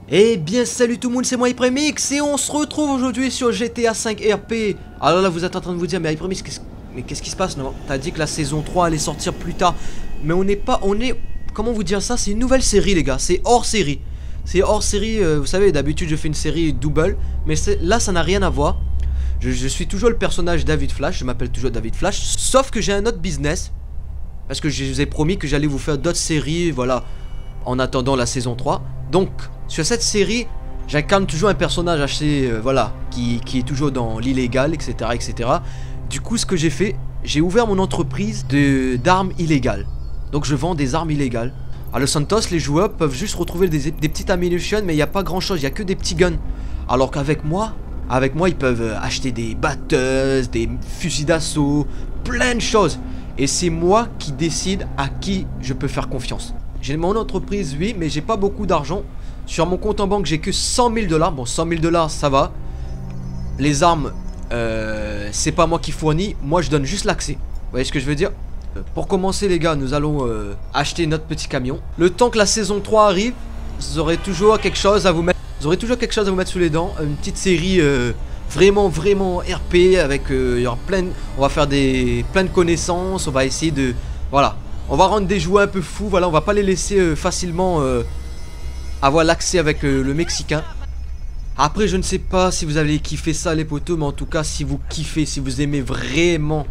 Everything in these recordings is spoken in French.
Eh bien salut tout le monde, c'est moi Hypremix et on se retrouve aujourd'hui sur GTA 5 RP. Alors là vous êtes en train de vous dire mais Hypremix qu'est-ce qui se passe? Non, t'as dit que la saison 3 allait sortir plus tard. Mais on est comment vous dire ça? C'est une nouvelle série les gars, c'est hors série. C'est hors série, vous savez d'habitude je fais une série double. Mais là ça n'a rien à voir. Je suis toujours le personnage David Flash, je m'appelle toujours David Flash. Sauf que j'ai un autre business. Parce que je vous ai promis que j'allais vous faire d'autres séries, voilà. En attendant la saison 3. Donc sur cette série, j'incarne toujours un personnage assez, voilà, qui est toujours dans l'illégal, etc., etc. Du coup, ce que j'ai fait, j'ai ouvert mon entreprise d'armes illégales. Donc, je vends des armes illégales. À Los Santos, les joueurs peuvent juste retrouver des petites ammunitions, mais il n'y a pas grand-chose, il n'y a que des petits guns. Alors qu'avec moi, ils peuvent acheter des batteuses, des fusils d'assaut, plein de choses. Et c'est moi qui décide à qui je peux faire confiance. J'ai mon entreprise, oui, mais j'ai pas beaucoup d'argent. Sur mon compte en banque, j'ai que 100 000 $. Bon, 100 000 $, ça va. Les armes, c'est pas moi qui fournis. Moi, je donne juste l'accès. Vous voyez ce que je veux dire? Pour commencer, les gars, nous allons acheter notre petit camion. Le temps que la saison 3 arrive, vous aurez toujours quelque chose à vous mettre. Sous les dents. Une petite série vraiment RP avec il y aura on va faire plein de connaissances. On va essayer de, voilà, on va rendre des joueurs un peu fous. Voilà, on va pas les laisser facilement avoir l'accès avec le Mexicain. Après je ne sais pas si vous avez kiffé ça les potos, mais en tout cas si vous kiffez, si vous aimez vraiment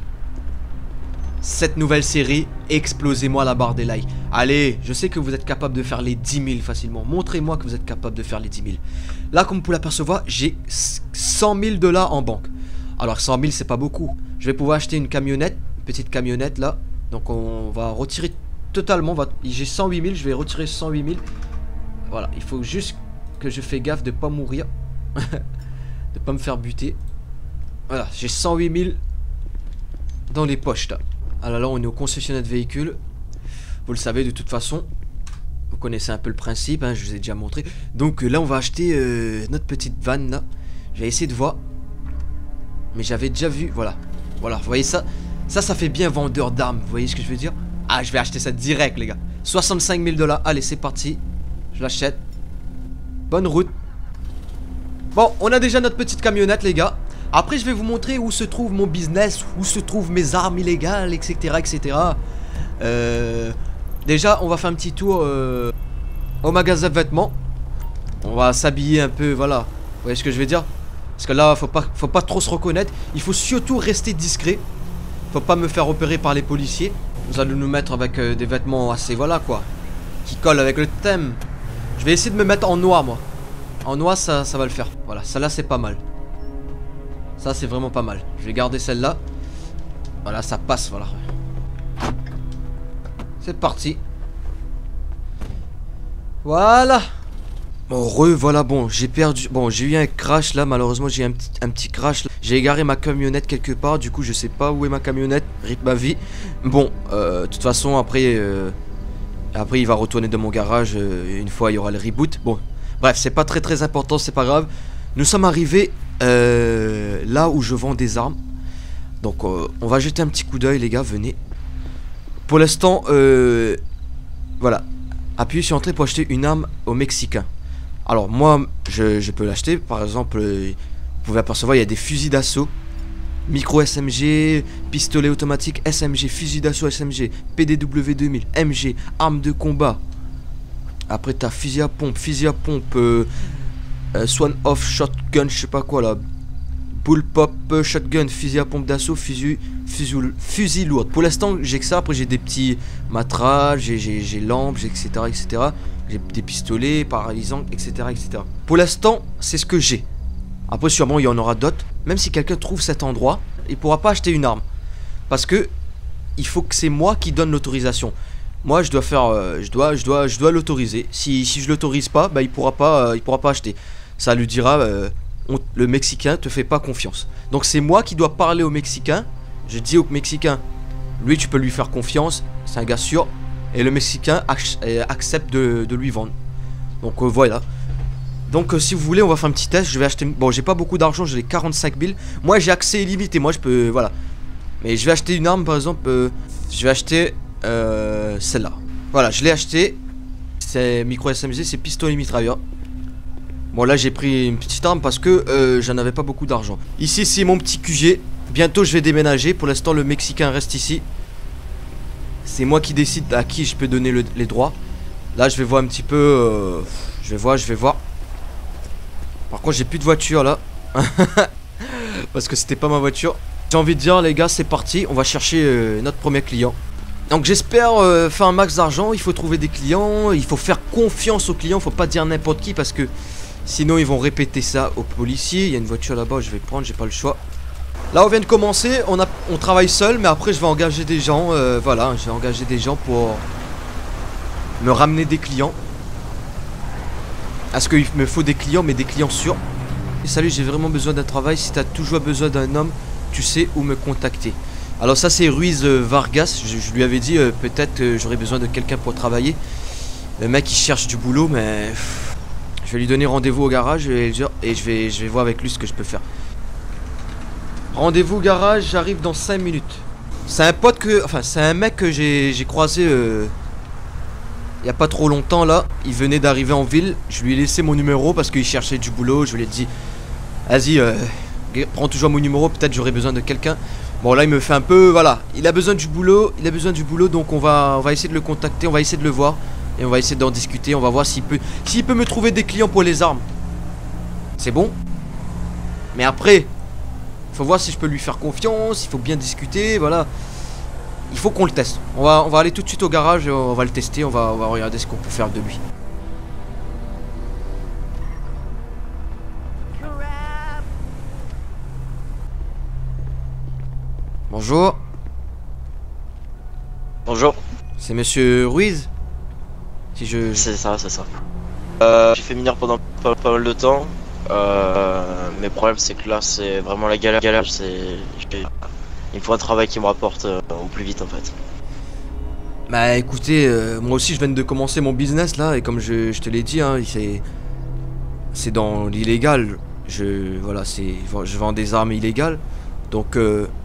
cette nouvelle série, explosez-moi la barre des likes. Allez, je sais que vous êtes capable de faire les 10 000 facilement. Montrez-moi que vous êtes capable de faire les 10 000. Là comme vous pouvez l'apercevoir, j'ai 100 000 $ en banque. Alors 100 000 c'est pas beaucoup. Je vais pouvoir acheter une camionnette, une petite camionnette là. Donc on va retirer totalement, j'ai 108 000, je vais retirer 108 000. Voilà, il faut juste que je fais gaffe de pas mourir. De pas me faire buter. Voilà, j'ai 108 000 dans les poches là. Alors là, on est au concessionnaire de véhicules. Vous le savez de toute façon. Vous connaissez un peu le principe, hein, je vous ai déjà montré. Donc là, on va acheter notre petite van là. Je vais essayer de voir. Mais j'avais déjà vu, voilà. Voilà, vous voyez ça? Ça fait bien vendeur d'armes, vous voyez ce que je veux dire? Ah, je vais acheter ça direct les gars. 65 000 $, allez c'est parti. Je l'achète. Bonne route. Bon, on a déjà notre petite camionnette les gars. Après je vais vous montrer où se trouve mon business, où se trouvent mes armes illégales, etc., etc. Déjà on va faire un petit tour au magasin de vêtements. On va s'habiller un peu, voilà. Vous voyez ce que je veux dire? Parce que là faut pas trop se reconnaître. Il faut surtout rester discret. Faut pas me faire repérer par les policiers. Nous allons nous mettre avec des vêtements assez, voilà quoi, qui collent avec le thème. Je vais essayer de me mettre en noir moi. En noir ça va le faire. Voilà, celle-là c'est pas mal. Ça c'est vraiment pas mal. Je vais garder celle-là. Voilà, ça passe, voilà. C'est parti. Voilà. Bon, voilà, bon, j'ai perdu. Bon, j'ai eu un crash là, malheureusement j'ai eu un petit crash là. J'ai égaré ma camionnette quelque part, du coup je sais pas où est ma camionnette. Rip ma vie. Bon, de toute façon après il va retourner dans mon garage une fois il y aura le reboot. Bon, bref, c'est pas très important, c'est pas grave. Nous sommes arrivés là où je vends des armes. Donc on va jeter un petit coup d'œil les gars, venez. Pour l'instant, voilà. Appuyez sur entrée pour acheter une arme au Mexicain. Alors moi, je peux l'acheter. Par exemple, vous pouvez apercevoir, il y a des fusils d'assaut. Micro SMG, pistolet automatique SMG, fusil d'assaut SMG, PDW 2000, MG, arme de combat. Après t'as fusil à pompe, swan off, shotgun, je sais pas quoi là. Bullpop, shotgun, fusil à pompe d'assaut, fusil lourd. Pour l'instant j'ai que ça, après j'ai des petits matrages, j'ai lampes, etc. J'ai des pistolets, paralysants, etc. Pour l'instant c'est ce que j'ai. Après sûrement il y en aura d'autres. Même si quelqu'un trouve cet endroit, il pourra pas acheter une arme. Parce que il faut que c'est moi qui donne l'autorisation. Moi je dois faire, je dois l'autoriser. Si je l'autorise pas, bah il pourra pas acheter. Ça lui dira, le Mexicain te fait pas confiance. Donc c'est moi qui dois parler au Mexicain. Je dis au Mexicain, lui tu peux lui faire confiance, c'est un gars sûr. Et le Mexicain accepte de lui vendre. Donc voilà. Donc si vous voulez on va faire un petit test. Je vais acheter, bon j'ai pas beaucoup d'argent, j'ai 45 000. Moi j'ai accès illimité, moi je peux, voilà. Mais je vais acheter une arme par exemple, je vais acheter celle-là. Voilà, je l'ai acheté. C'est micro SMG, c'est pistolet mitrailleur. Bon là j'ai pris une petite arme parce que j'en avais pas beaucoup d'argent. Ici c'est mon petit QG. Bientôt je vais déménager. Pour l'instant le Mexicain reste ici. C'est moi qui décide à qui je peux donner les droits. Là je vais voir un petit peu. Je vais voir. Par contre j'ai plus de voiture là. Parce que c'était pas ma voiture. J'ai envie de dire les gars, c'est parti. On va chercher notre premier client. Donc j'espère faire un max d'argent. Il faut trouver des clients. Il faut faire confiance aux clients. Faut pas dire n'importe qui parce que sinon ils vont répéter ça aux policiers. Il y a une voiture là-bas, je vais prendre, j'ai pas le choix. Là on vient de commencer, on travaille seul. Mais après je vais engager des gens. Voilà, je vais engager des gens pour me ramener des clients. Parce qu'il me faut des clients, mais des clients sûrs. Et salut, j'ai vraiment besoin d'un travail. Si tu as toujours besoin d'un homme, tu sais où me contacter. Alors ça c'est Ruiz Vargas. Je lui avais dit peut-être j'aurais besoin de quelqu'un pour travailler. Le mec il cherche du boulot, mais je vais lui donner rendez-vous au garage et je vais voir avec lui ce que je peux faire. Rendez-vous au garage, j'arrive dans 5 minutes. C'est un pote que... Enfin c'est un mec que j'ai croisé il y a pas trop longtemps là. Il venait d'arriver en ville. Je lui ai laissé mon numéro parce qu'il cherchait du boulot. Je lui ai dit vas-y prends toujours mon numéro, peut-être j'aurai besoin de quelqu'un. Bon là il me fait un peu, voilà, il a besoin du boulot, donc on va essayer de le contacter, on va essayer de le voir. Et on va essayer d'en discuter, on va voir s'il peut me trouver des clients pour les armes. C'est bon. Mais après, faut voir si je peux lui faire confiance, il faut bien discuter, voilà. Il faut qu'on le teste. On va aller tout de suite au garage, et on va le tester, on va regarder ce qu'on peut faire de lui. Bonjour. Bonjour. C'est monsieur Ruiz? Si je... C'est ça, c'est ça. J'ai fait mineur pendant pas mal de temps. Mais le problème c'est que là c'est vraiment la galère. Il me faut un travail qui me rapporte au plus vite en fait. Bah écoutez, moi aussi je viens de commencer mon business là. Et comme je te l'ai dit, hein, c'est dans l'illégal. Voilà, je vends des armes illégales. Donc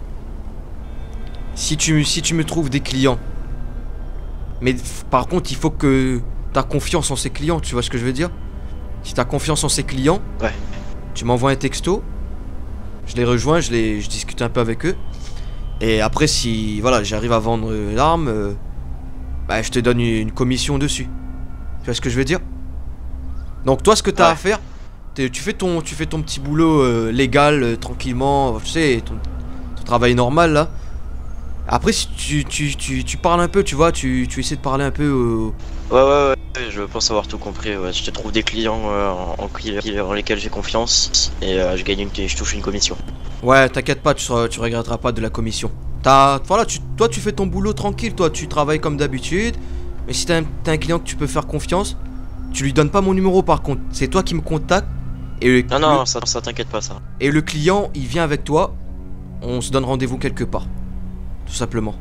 si tu me trouves des clients, mais par contre il faut que tu as confiance en ces clients, tu vois ce que je veux dire? Si tu as confiance en ces clients, ouais, tu m'envoies un texto, je les rejoins, je discute un peu avec eux. Et après si voilà j'arrive à vendre l'arme, bah je te donne une commission dessus. Tu vois ce que je veux dire? Donc toi ce que tu as à faire, tu fais ton petit boulot légal, tranquillement, tu sais, ton travail normal là. Après si tu parles un peu, tu vois, tu essaies de parler un peu ouais, je pense avoir tout compris, ouais. Je te trouve des clients en lesquels j'ai confiance et je touche une commission. Ouais, t'inquiète pas, tu regretteras pas de la commission. Voilà, toi tu fais ton boulot tranquille, toi tu travailles comme d'habitude. Mais si t'as un client que tu peux faire confiance, tu lui donnes pas mon numéro par contre. C'est toi qui me contactes. Et non, ça t'inquiète pas ça. Et le client, il vient avec toi. On se donne rendez-vous quelque part. Tout simplement.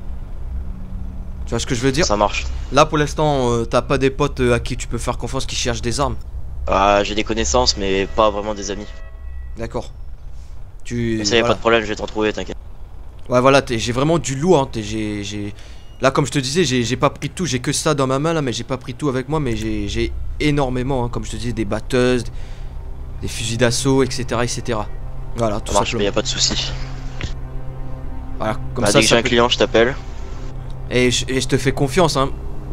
Tu vois ce que je veux dire? Ça marche. Là pour l'instant, t'as pas des potes à qui tu peux faire confiance qui cherchent des armes? J'ai des connaissances mais pas vraiment des amis. D'accord. Ça y a pas de problème, je vais t'en trouver, t'inquiète. Ouais voilà, j'ai vraiment du lourd hein. Là comme je te disais, j'ai pas pris tout, j'ai que ça dans ma main là, mais j'ai pas pris tout avec moi. Mais j'ai énormément hein, comme je te disais, des batteuses, des fusils d'assaut, etc. Voilà, tout ça marche, simplement. mais y a pas de soucis. Voilà, comme dès que j'ai un client, je t'appelle. Et je te fais confiance hein.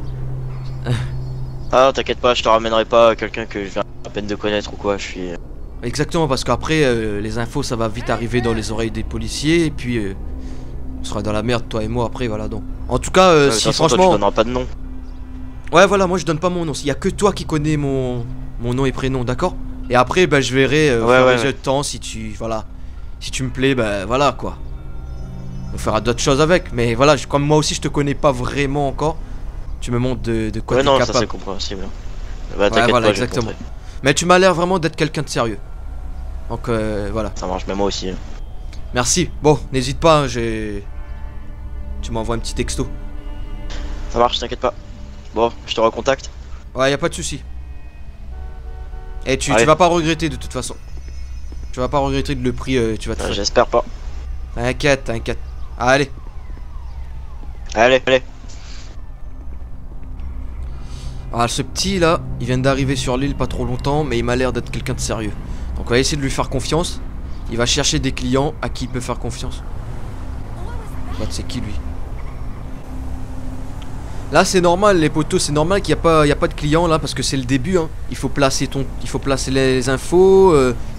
Ah t'inquiète pas, je te ramènerai pas quelqu'un que je viens à peine de connaître ou quoi, je suis... Exactement, parce qu'après les infos ça va vite arriver dans les oreilles des policiers. Et puis on sera dans la merde toi et moi après, voilà. Donc en tout cas si franchement toi, tu donneras pas de nom. Ouais voilà, moi je donne pas mon nom. Il y a que toi qui connais mon nom et prénom, d'accord? Et après bah je verrai le temps si tu... Voilà. Si tu me plais, bah voilà quoi. On fera d'autres choses avec. Mais voilà, comme moi aussi je te connais pas vraiment encore, tu me montres de quoi t'es capable. Ça c'est compréhensible. Bah ouais, voilà, exactement. Mais tu m'as l'air vraiment d'être quelqu'un de sérieux. Donc voilà. Ça marche, mais moi aussi. Merci. Bon, n'hésite pas, hein, tu m'envoies un petit texto. Ça marche, t'inquiète pas. Bon, je te recontacte. Ouais, y a pas de souci. Et tu vas pas regretter de toute façon. Tu vas pas regretter de le prix, tu vas te faire. J'espère pas. T'inquiète. Allez. Ah, ce petit là, il vient d'arriver sur l'île pas trop longtemps, mais il m'a l'air d'être quelqu'un de sérieux. Donc on va essayer de lui faire confiance. Il va chercher des clients à qui il peut faire confiance. Bah, c'est qui lui? Là c'est normal les potos, c'est normal qu'il n'y a pas de clients là parce que c'est le début hein. Il faut placer les infos,